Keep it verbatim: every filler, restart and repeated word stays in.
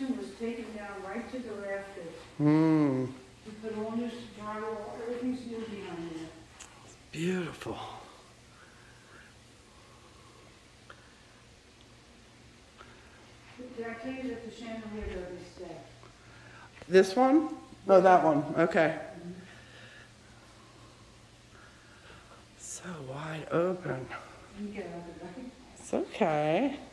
kitchen was taken down right to the rafters. Hmm. We put all new drywall, everything's new behind there. Beautiful. Did I tell you that the chandelier doesn't stay? This one? Oh, that one. Okay. Mm-hmm. So wide open. You can get out of the way. It's okay.